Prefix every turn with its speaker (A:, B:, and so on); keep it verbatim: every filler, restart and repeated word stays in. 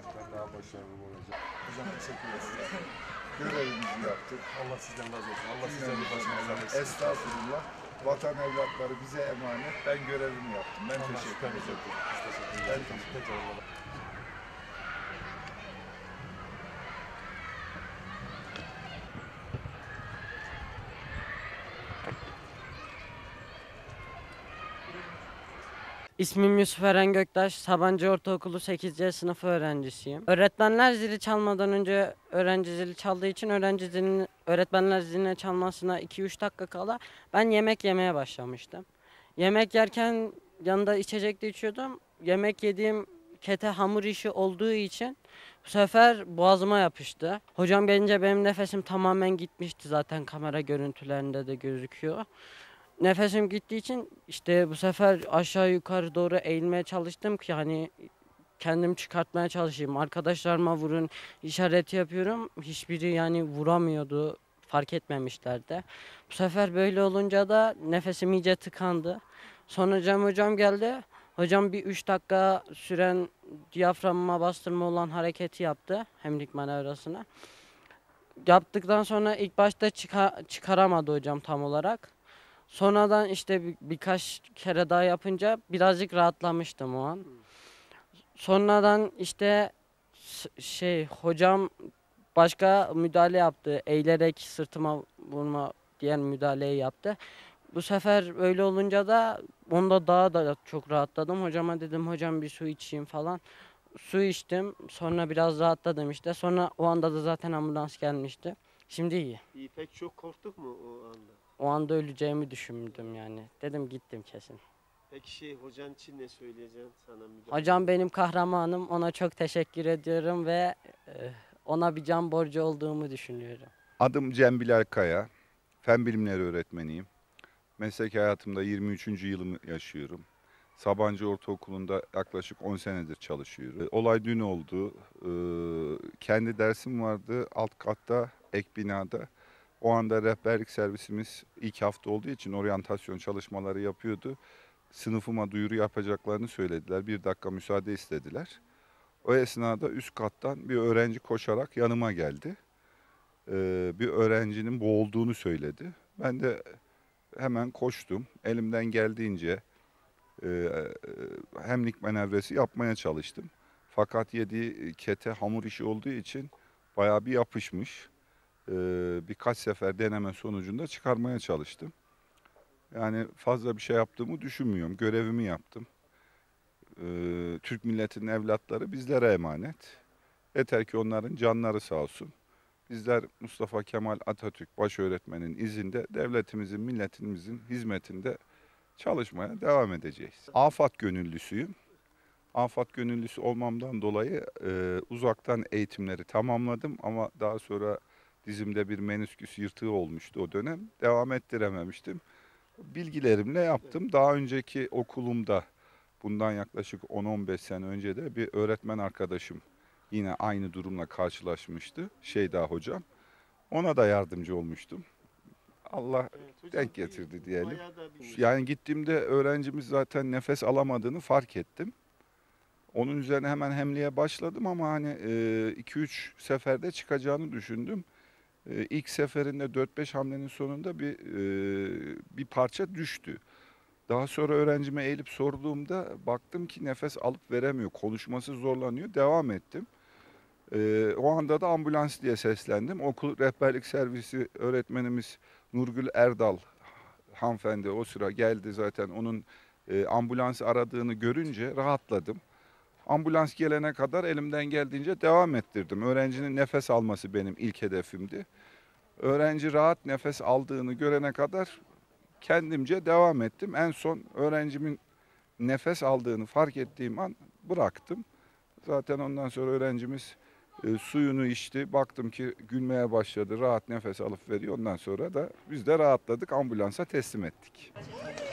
A: Ben daha başarılı olacağım.
B: Hocam teşekkür ederiz. Görevimizi yaptık.
A: Allah sizden razı olsun. Allah sizden bir başınızdan eksik.
B: Estağfurullah. Vatan evlatları bize emanet. Ben görevimi yaptım. Ben
A: Allah
B: teşekkür
A: şükür
B: ederim.
A: ederim. Biz teşekkür ederiz. Tekrar Allah.
C: İsmim Yusuf Eren Göktaş, Sabancı Ortaokulu sekiz C sınıfı öğrencisiyim. Öğretmenler zili çalmadan önce öğrenci zili çaldığı için öğrenci zilini, öğretmenler ziline çalmasına iki üç dakika kala ben yemek yemeye başlamıştım. Yemek yerken yanında içecek de içiyordum. Yemek yediğim kete hamur işi olduğu için bu sefer boğazıma yapıştı. Hocam gelince benim nefesim tamamen gitmişti, zaten kamera görüntülerinde de gözüküyor. Nefesim gittiği için işte bu sefer aşağı yukarı doğru eğilmeye çalıştım ki hani kendim çıkartmaya çalışayım. Arkadaşlarıma vurun işareti yapıyorum. Hiçbiri yani vuramıyordu. Fark etmemişler de. Bu sefer böyle olunca da nefesim iyice tıkandı. Sonra hocam hocam geldi. Hocam bir üç dakika süren diyaframıma bastırma olan hareketi yaptı. Hemlik manevrasını. Yaptıktan sonra ilk başta çıka çıkaramadı hocam tam olarak. Sonradan işte bir, birkaç kere daha yapınca birazcık rahatlamıştım o an. Sonradan işte şey hocam başka müdahale yaptı. Eğilerek sırtıma vurma diğer müdahaleyi yaptı. Bu sefer öyle olunca da onda daha da çok rahatladım. Hocama dedim hocam bir su içeyim falan. Su içtim. Sonra biraz rahatladım işte. Sonra o anda da zaten ambulans gelmişti. Şimdi iyi.
D: İyi, pek çok korktuk mu o anda?
C: O anda öleceğimi düşündüm yani. Dedim gittim kesin.
D: Peki şey hocan için ne söyleyeceksin sana müdahale?
C: Hocam benim kahramanım. Ona çok teşekkür ediyorum ve e, ona bir can borcu olduğumu düşünüyorum.
E: Adım Cem Bilal Kaya. Fen bilimleri öğretmeniyim. Meslek hayatımda yirmi üçüncü yılımı yaşıyorum. Sabancı Ortaokulu'nda yaklaşık on senedir çalışıyorum. Olay dün oldu. Ee, kendi dersim vardı alt katta, ek binada. O anda rehberlik servisimiz ilk hafta olduğu için oryantasyon çalışmaları yapıyordu. Sınıfıma duyuru yapacaklarını söylediler. Bir dakika müsaade istediler. O esnada üst kattan bir öğrenci koşarak yanıma geldi. Ee, bir öğrencinin boğulduğunu söyledi. Ben de hemen koştum. Elimden geldiğince e, hemlik manevrası yapmaya çalıştım. Fakat yediği kete hamur işi olduğu için bayağı bir yapışmış. Ee, birkaç sefer deneme sonucunda çıkarmaya çalıştım. Yani fazla bir şey yaptığımı düşünmüyorum. Görevimi yaptım. Ee, Türk milletinin evlatları bizlere emanet. Yeter ki onların canları sağ olsun. Bizler Mustafa Kemal Atatürk başöğretmenin izinde devletimizin, milletimizin hizmetinde çalışmaya devam edeceğiz. AFAD gönüllüsüyüm. AFAD gönüllüsü olmamdan dolayı e, uzaktan eğitimleri tamamladım ama daha sonra dizimde bir menisküs yırtığı olmuştu o dönem. Devam ettirememiştim. Bilgilerimle yaptım. Daha önceki okulumda bundan yaklaşık on on beş sene önce de bir öğretmen arkadaşım yine aynı durumla karşılaşmıştı. Şeyda hocam. Ona da yardımcı olmuştum. Allah
D: Evet, hocam,
E: denk getirdi diyelim.
D: bayağı da bir-
E: Yani gittiğimde öğrencimiz zaten nefes alamadığını fark ettim. Onun üzerine hemen hemliğe başladım ama hani iki üç seferde çıkacağını düşündüm. E, ilk seferinde dört beş hamlenin sonunda bir e, bir parça düştü. Daha sonra öğrencime eğilip sorduğumda baktım ki nefes alıp veremiyor, konuşması zorlanıyor. Devam ettim. E, o anda da ambulans diye seslendim. Okul rehberlik servisi öğretmenimiz Nurgül Erdal hanımefendi o sıra geldi zaten. Onun e, ambulans aradığını görünce rahatladım. Ambulans gelene kadar elimden geldiğince devam ettirdim. Öğrencinin nefes alması benim ilk hedefimdi. Öğrenci rahat nefes aldığını görene kadar kendimce devam ettim. En son öğrencimin nefes aldığını fark ettiğim an bıraktım. Zaten ondan sonra öğrencimiz e, suyunu içti. Baktım ki gülmeye başladı. Rahat nefes alıp veriyor. Ondan sonra da biz de rahatladık. Ambulansa teslim ettik.